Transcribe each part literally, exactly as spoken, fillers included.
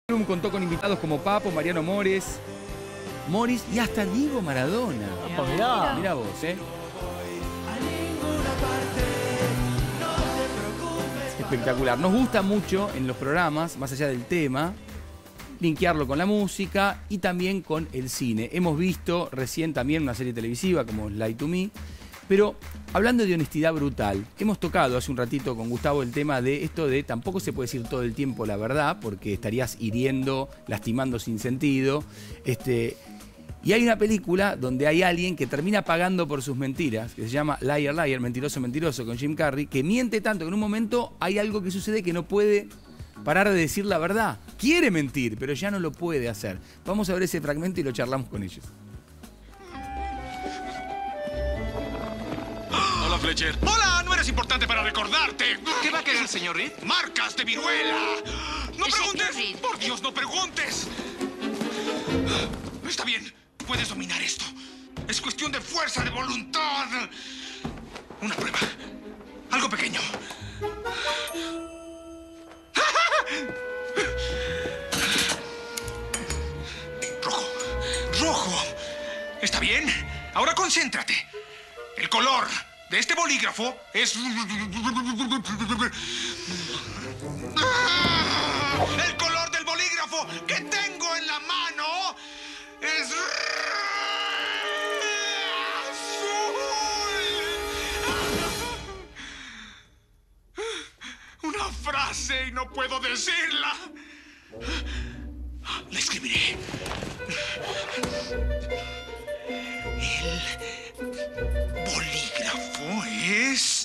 Contó con invitados como Papo, Mariano Mores, Morris y hasta Diego Maradona. Ah, mirá. Mirá vos, ¿eh? Espectacular. Nos gusta mucho en los programas, más allá del tema, linkearlo con la música y también con el cine. Hemos visto recién también una serie televisiva como Lie to Me, pero hablando de honestidad brutal, hemos tocado hace un ratito con Gustavo el tema de esto de tampoco se puede decir todo el tiempo la verdad porque estarías hiriendo, lastimando sin sentido. Este, y hay una película donde hay alguien que termina pagando por sus mentiras, que se llama Liar Liar, Mentiroso Mentiroso, con Jim Carrey, que miente tanto que en un momento hay algo que sucede que no puede parar de decir la verdad. Quiere mentir, pero ya no lo puede hacer. Vamos a ver ese fragmento y lo charlamos con ellos. Hola, Fletcher. ¡Hola! No eres importante para recordarte. ¿Qué va a querer, señor Reed? ¡Marcas de viruela! ¡No ¿Es preguntes! señor Reed? ¡Por Dios, no preguntes! Está bien. Puedes dominar esto. Es cuestión de fuerza, de voluntad. Una prueba. Algo pequeño. Rojo. Rojo. ¿Está bien? Ahora concéntrate. El color de este bolígrafo es... El color del bolígrafo que tengo en la mano es... azul. Una frase y no puedo decirla. La escribiré. El bolígrafo es...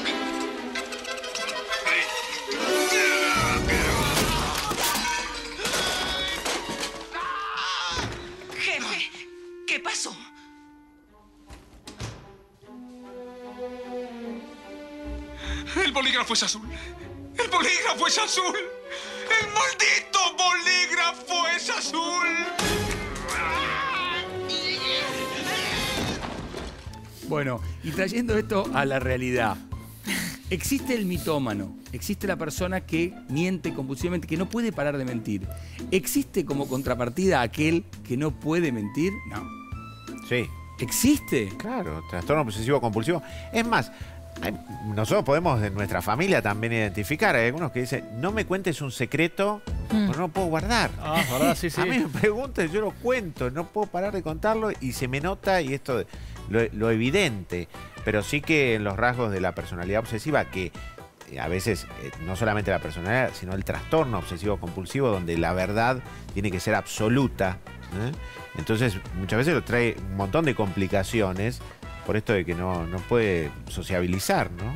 Jefe, ¿qué pasó? El bolígrafo es azul. El bolígrafo es azul. El maldito bolígrafo es azul. Bueno, y trayendo esto a la realidad, existe el mitómano, existe la persona que miente compulsivamente, que no puede parar de mentir. ¿Existe como contrapartida aquel que no puede mentir? No. Sí. ¿Existe? Claro, trastorno obsesivo compulsivo. Es más, hay- nosotros podemos en nuestra familia también identificar. Hay algunos que dicen, no me cuentes un secreto, porque no lo puedo guardar. Ah, ¿verdad? Sí, sí. A mí me preguntan, yo lo cuento, no puedo parar de contarlo y se me nota, y esto lo, lo evidente, pero sí que en los rasgos de la personalidad obsesiva, que eh, a veces eh, no solamente la personalidad, sino el trastorno obsesivo compulsivo, donde la verdad tiene que ser absoluta, ¿eh? Entonces muchas veces lo trae un montón de complicaciones por esto de que no, no puede sociabilizar, ¿no?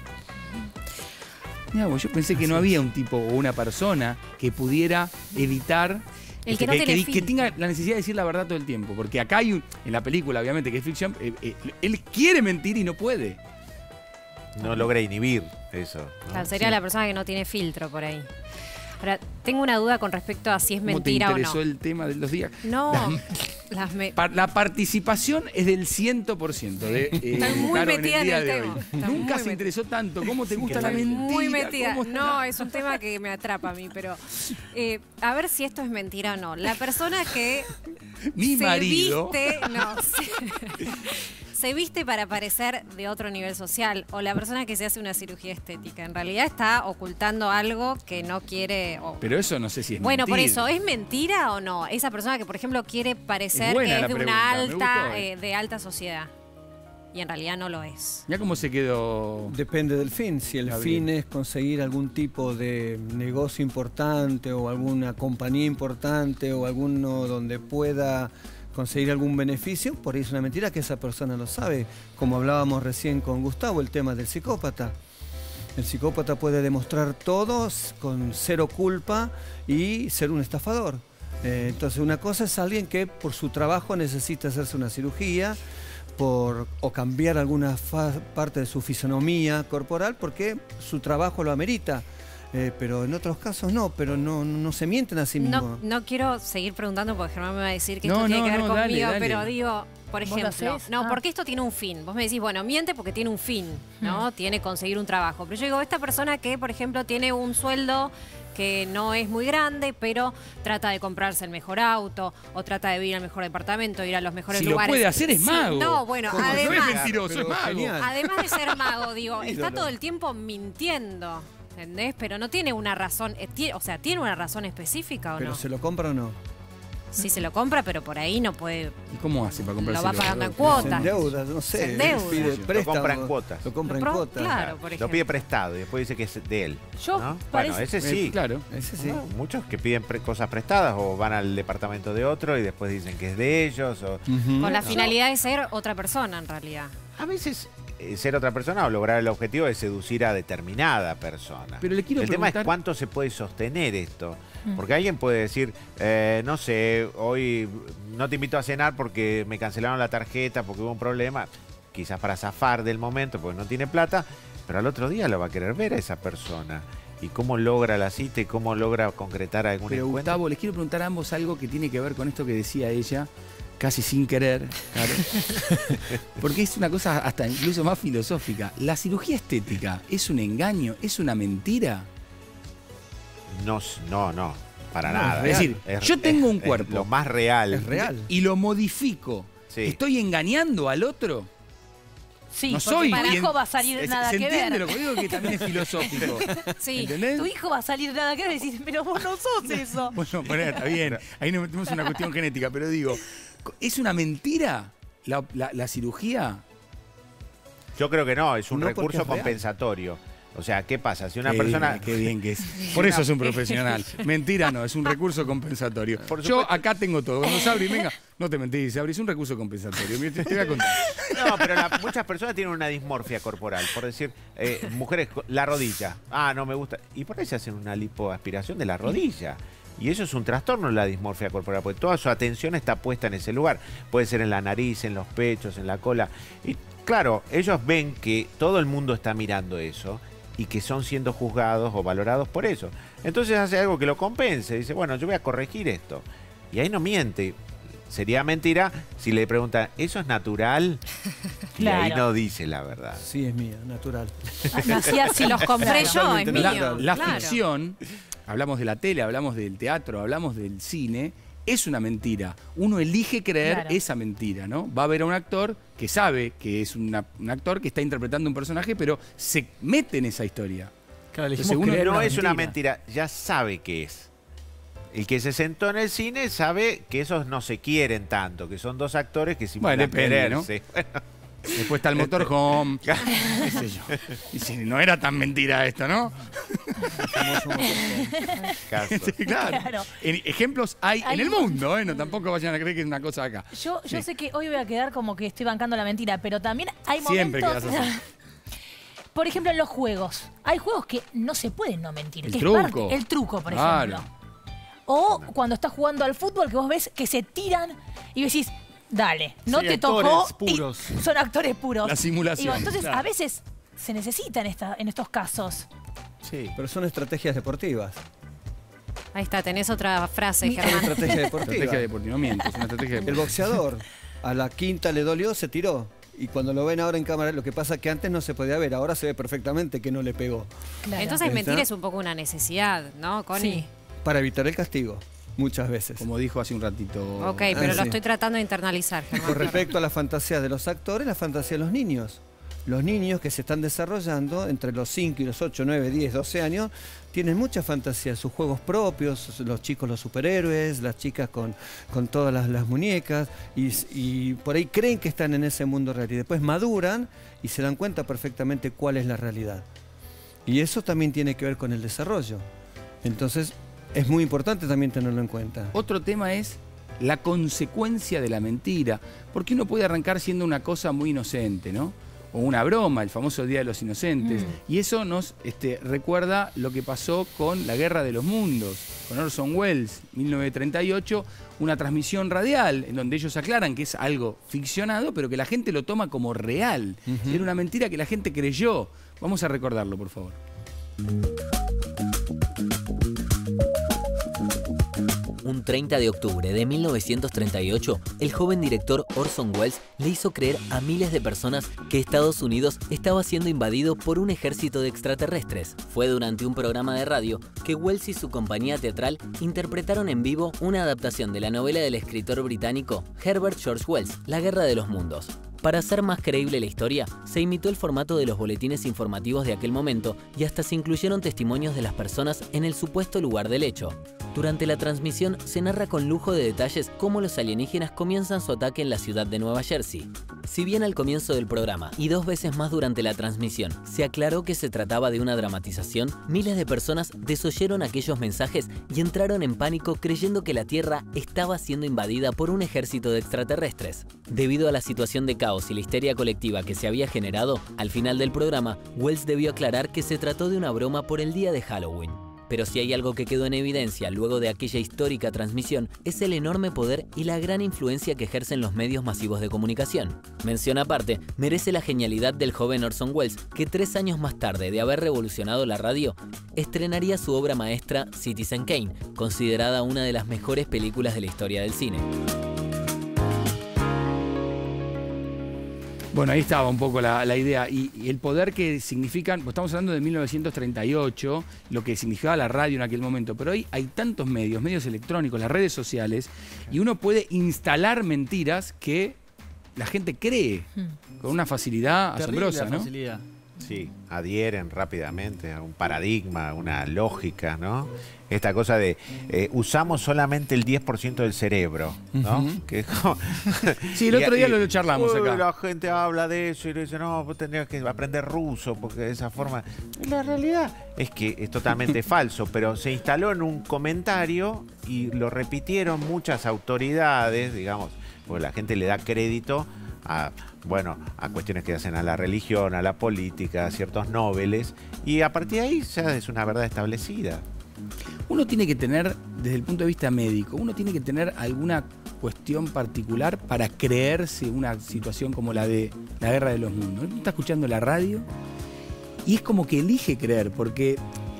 Mirá, vos, yo pensé que no había un tipo o una persona que pudiera evitar... El este, que no tiene que, que filtro. tenga la necesidad de decir la verdad todo el tiempo. Porque acá hay un... En la película, obviamente, que es ficción, eh, eh, él quiere mentir y no puede. No logra inhibir eso, ¿no? Claro, sería Sí. la persona que no tiene filtro por ahí. Ahora, tengo una duda con respecto a si es ¿Cómo mentira te o interesó no. el tema de los días? No, La, las me... pa- la participación es del cien por ciento de eh, Estoy muy Caro metida en el día en el de tema. hoy. Está Nunca muy se interesó tanto. ¿Cómo te gusta la Estoy mentira? muy metida. ¿Cómo- No, es un tema que me atrapa a mí, pero eh, a ver si esto es mentira o no. La persona que Mi se marido... viste, no, se, se viste para parecer de otro nivel social, o la persona que se hace una cirugía estética, en realidad está ocultando algo que no quiere. O, Pero eso no sé si es bueno, por mentir. eso, ¿es mentira o no? Esa persona que, por ejemplo, quiere parecer Es buena que es la de pregunta, una me alta, gustó. eh, de alta sociedad. Y en realidad no lo es. Ya cómo se quedó... Depende del fin. Si el Gabriel. fin es conseguir algún tipo de negocio importante o alguna compañía importante o alguno donde pueda conseguir algún beneficio, por ahí es una mentira que esa persona lo sabe. Como hablábamos recién con Gustavo, el tema del psicópata. El psicópata puede demostrar todo con cero culpa y ser un estafador. Eh, entonces una cosa es alguien que por su trabajo necesita hacerse una cirugía, por, o cambiar alguna fa- parte de su fisonomía corporal porque su trabajo lo amerita. Eh, pero en otros casos no, pero no, no se mienten a sí mismos. No, no quiero seguir preguntando porque Germán me va a decir que No, esto tiene no, que ver no, conmigo, dale, dale. pero digo, por ¿Vos lo ejemplo, hacés? no, Ah. porque esto tiene un fin. Vos me decís, bueno, miente porque tiene un fin, ¿no? Tiene conseguir un trabajo. Pero yo digo, esta persona que, por ejemplo, tiene un sueldo que no es muy grande, pero trata de comprarse el mejor auto, o trata de vivir al mejor departamento, ir a los mejores Si lugares. lo puede hacer, es Sí, mago. no, bueno, ¿Cómo? No es además, mentiroso, es Pero mago. genial. además de ser mago, digo, está Ídolo. todo el tiempo mintiendo, ¿entendés? Pero no tiene una razón, eh, tie- o sea, ¿tiene una razón específica o Pero no? ¿se lo compra o no? Sí se lo compra, pero por ahí no puede, ¿Y cómo hace para lo comprarse va pagando en Se cuotas. endeuda, no sé. Se endeuda. Pide Lo préstamo, compra en cuotas. Lo compra Lo en pro- cuotas. claro. por Lo ejemplo. pide prestado y después dice que es de él. Yo ¿no? parece- Bueno, ese sí. Eh, claro. Ese sí. ¿No? Muchos que piden pre- cosas prestadas o van al departamento de otro y después dicen que es de ellos. O... Ujú. Con la finalidad de ser otra persona, en realidad. A veces eh, ser otra persona o lograr el objetivo de seducir a determinada persona. Pero le quiero el tema es preguntar- cuánto se puede sostener esto. Mm. Porque alguien puede decir, eh, no sé, hoy no te invito a cenar porque me cancelaron la tarjeta, porque hubo un problema, quizás para zafar del momento, porque no tiene plata, pero al otro día lo va a querer ver a esa persona. Y cómo logra la cita y cómo logra concretar algún Pero encuentro. Gustavo, les quiero preguntar a ambos algo que tiene que ver con esto que decía ella, casi sin querer, claro. Porque es una cosa hasta incluso más filosófica. ¿La cirugía estética es un engaño? ¿Es una mentira? No, no, no, para No, nada. es decir, yo tengo un es cuerpo. lo más real. Es real. Y lo modifico. Sí. ¿Estoy engañando al otro? Sí, No porque soy para tu quien- hijo va a salir ¿Se- nada ¿Se que entiende ver. lo que digo? Que también es filosófico. Sí. ¿Entendés? Tu hijo va a salir nada que ver y decís, pero vos no sos eso. Bueno, bueno, está bien. Ahí nos metemos en una cuestión genética, pero digo, ¿es una mentira la, la- la cirugía? Yo creo que no, es un No, porque recurso es real. compensatorio. O sea, ¿qué pasa? Si una Qué persona... bien, qué bien que es. Por eso es un profesional. Mentira no, es un recurso compensatorio. Por Yo supuesto. acá tengo todo. Cuando Sabri venga, no te mentís, Sabri, es un recurso compensatorio. Mira, Te, te voy a contar. No, pero la- muchas personas tienen una dismorfia corporal. Por decir, eh, mujeres, co- la rodilla. Ah, no me gusta. Y por ahí se hacen una lipoaspiración de la rodilla. Y eso es un trastorno, la dismorfia corporal, porque toda su atención está puesta en ese lugar. Puede ser en la nariz, en los pechos, en la cola. Y claro, ellos ven que todo el mundo está mirando eso y que son siendo juzgados o valorados por eso. Entonces hace algo que lo compense. Dice, bueno, yo voy a corregir esto. Y ahí no miente. Sería mentira si le preguntan, ¿eso es natural? Y ahí Claro. no dice la verdad. Sí, es mía, natural. Nací así. Los compré yo, es Totalmente mío. La, natural. la claro. ficción, hablamos de la tele, hablamos del teatro, hablamos del cine, es una mentira. Uno elige creer Claro. esa mentira, ¿no? Va a ver a un actor que sabe que es una- un actor que está interpretando un personaje, pero se mete en esa historia. Claro, le Entonces, dijimos uno creer No una es una mentira, ya sabe que es. El que se sentó en el cine sabe que esos no se quieren tanto, que son dos actores que simulan Bueno, depende, ¿no? quererse. Después está el motorhome, qué sé yo. Y si no era tan mentira esto, ¿no? Caso. Sí, claro. Claro. En- ejemplos hay, Hay en el un- mundo, ¿eh? No, tampoco vayan a creer que es una cosa acá. Yo, yo Sí. sé que hoy voy a quedar como que estoy bancando la mentira, pero también hay Siempre momentos... quedas así. Por ejemplo, en los juegos. Hay juegos que no se pueden no mentir. El que es truco. parte- el truco, por Claro. ejemplo. O cuando estás jugando al fútbol, que vos ves que se tiran y decís, dale, no Sí, te actores tocó. y puros. son actores puros. La simulación, Digo, entonces, claro. a veces se necesitan esta, en estos casos. Sí. Pero son estrategias deportivas. Ahí está, tenés otra frase, Mi- Son Germán. estrategias deportivas. Estrategia deportiva, no mientes, es una estrategia El deportiva. boxeador a la quinta le dolió, se tiró. Y cuando lo ven ahora en cámara, lo que pasa es que antes no se podía ver, ahora se ve perfectamente que no le pegó. Claro. Entonces ¿Está? mentir es un poco una necesidad, ¿no, Connie? Sí. Para evitar el castigo, muchas veces. Como dijo hace un ratito. Ok, pero Ah, lo sí. estoy tratando de internalizar, Germán. Con respecto a la fantasía de los actores, la fantasía de los niños. Los niños que se están desarrollando entre los cinco y los ocho, nueve, diez, doce años tienen mucha fantasía, sus juegos propios, los chicos los superhéroes, las chicas con, con todas las, las muñecas y, y por ahí creen que están en ese mundo real y después maduran y se dan cuenta perfectamente cuál es la realidad. Y eso también tiene que ver con el desarrollo. Entonces es muy importante también tenerlo en cuenta. Otro tema es la consecuencia de la mentira. Porque uno puede arrancar siendo una cosa muy inocente, ¿no? O una broma, el famoso Día de los Inocentes. Y eso nos este, recuerda lo que pasó con la Guerra de los Mundos, con Orson Welles, mil novecientos treinta y ocho, una transmisión radial en donde ellos aclaran que es algo ficcionado, pero que la gente lo toma como real. Era una mentira que la gente creyó. Vamos a recordarlo, por favor. Un treinta de octubre de mil novecientos treinta y ocho, el joven director Orson Welles le hizo creer a miles de personas que Estados Unidos estaba siendo invadido por un ejército de extraterrestres. Fue durante un programa de radio que Welles y su compañía teatral interpretaron en vivo una adaptación de la novela del escritor británico Herbert George Wells, La Guerra de los Mundos. Para hacer más creíble la historia, se imitó el formato de los boletines informativos de aquel momento y hasta se incluyeron testimonios de las personas en el supuesto lugar del hecho. Durante la transmisión se narra con lujo de detalles cómo los alienígenas comienzan su ataque en la ciudad de Nueva Jersey. Si bien al comienzo del programa y dos veces más durante la transmisión se aclaró que se trataba de una dramatización, miles de personas desoyeron aquellos mensajes y entraron en pánico creyendo que la Tierra estaba siendo invadida por un ejército de extraterrestres. Debido a la situación de caos y la histeria colectiva que se había generado, al final del programa, Wells debió aclarar que se trató de una broma por el día de Halloween. Pero si hay algo que quedó en evidencia luego de aquella histórica transmisión, es el enorme poder y la gran influencia que ejercen los medios masivos de comunicación. Mención aparte, merece la genialidad del joven Orson Welles, que tres años más tarde de haber revolucionado la radio, estrenaría su obra maestra Citizen Kane, considerada una de las mejores películas de la historia del cine. Bueno, ahí estaba un poco la, la idea. Y, y el poder que significan, pues estamos hablando de mil novecientos treinta y ocho, lo que significaba la radio en aquel momento, pero hoy hay tantos medios, medios electrónicos, las redes sociales, y uno puede instalar mentiras que la gente cree con una facilidad Terrible asombrosa, la ¿no? facilidad. Sí, adhieren rápidamente a un paradigma, a una lógica, ¿no? Esta cosa de eh, usamos solamente el diez por ciento del cerebro, ¿no? Uh-huh. Que es como- Sí, el otro Y- día y- lo charlamos Uy, acá. La gente habla de eso y le dice, no, vos tendrías que aprender ruso porque de esa forma... La realidad es que es totalmente falso, pero se instaló en un comentario y lo repitieron muchas autoridades, digamos, porque la gente le da crédito a, bueno, a cuestiones que hacen a la religión, a la política, a ciertos nobles, y a partir de ahí ya es una verdad establecida. Uno tiene que tener, desde el punto de vista médico, uno tiene que tener alguna cuestión particular para creerse una situación como la de la Guerra de los Mundos. Uno está escuchando la radio y es como que elige creer, porque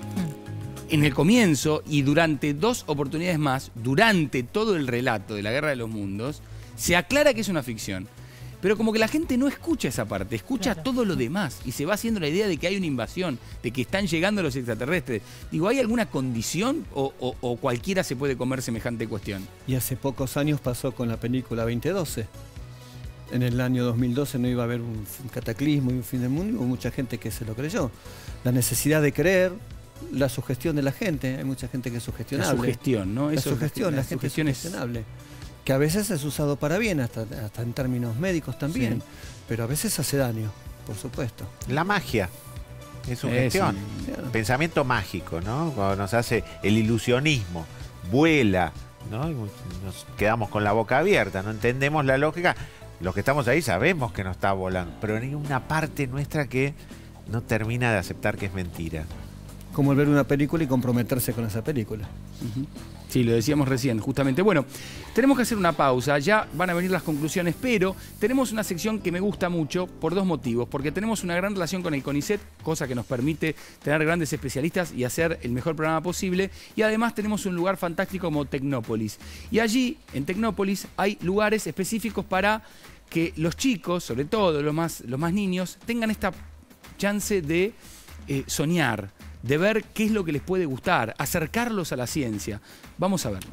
en el comienzo y durante dos oportunidades más, durante todo el relato de la Guerra de los Mundos, se aclara que es una ficción. Pero como que la gente no escucha esa parte, escucha Claro. todo lo demás y se va haciendo la idea de que hay una invasión, de que están llegando los extraterrestres. Digo, ¿hay alguna condición o, o- o cualquiera se puede comer semejante cuestión? Y hace pocos años pasó con la película veinte doce. En el año dos mil doce no iba a haber un fin- cataclismo y un fin del mundo, y hubo mucha gente que se lo creyó. La necesidad de creer, la sugestión de la gente, hay mucha gente que es La sugestionable. sugestión, ¿no? La Eso es- sugestión, la, la gente sugestión es es- sugestionable. Que a veces es usado para bien, hasta, hasta en términos médicos también, Sí. pero a veces hace daño, por supuesto. La magia es su Eh, gestión. sí. Claro. Pensamiento mágico, ¿no? Cuando nos hace el ilusionismo, vuela, ¿no? Y nos quedamos con la boca abierta, no entendemos la lógica. Los que estamos ahí sabemos que no está volando, pero hay una parte nuestra que no termina de aceptar que es mentira. Como el ver una película y comprometerse con esa película. Ujú. Sí, lo decíamos recién, justamente. Bueno, tenemos que hacer una pausa, ya van a venir las conclusiones, pero tenemos una sección que me gusta mucho por dos motivos. Porque tenemos una gran relación con el CONICET, cosa que nos permite tener grandes especialistas y hacer el mejor programa posible. Y además tenemos un lugar fantástico como Tecnópolis. Y allí, en Tecnópolis, hay lugares específicos para que los chicos, sobre todo los más, los más niños, tengan esta chance de eh, soñar, de ver qué es lo que les puede gustar, acercarlos a la ciencia. Vamos a verlo.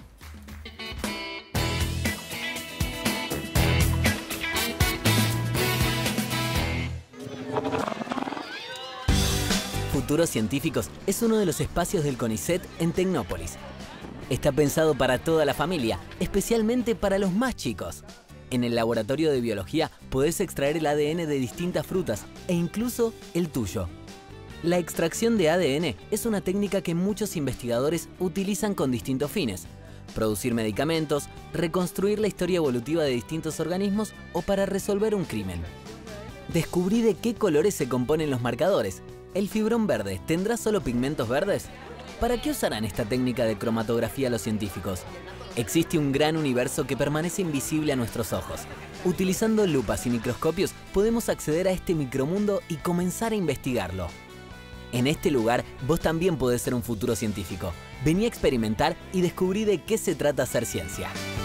Futuros Científicos es uno de los espacios del CONICET en Tecnópolis. Está pensado para toda la familia, especialmente para los más chicos. En el laboratorio de biología podés extraer el A D N de distintas frutas e incluso el tuyo. La extracción de A D N es una técnica que muchos investigadores utilizan con distintos fines. Producir medicamentos, reconstruir la historia evolutiva de distintos organismos o para resolver un crimen. Descubrí de qué colores se componen los marcadores. ¿El fibrón verde tendrá solo pigmentos verdes? ¿Para qué usarán esta técnica de cromatografía los científicos? Existe un gran universo que permanece invisible a nuestros ojos. Utilizando lupas y microscopios podemos acceder a este micromundo y comenzar a investigarlo. En este lugar, vos también podés ser un futuro científico. Vení a experimentar y descubrí de qué se trata hacer ciencia.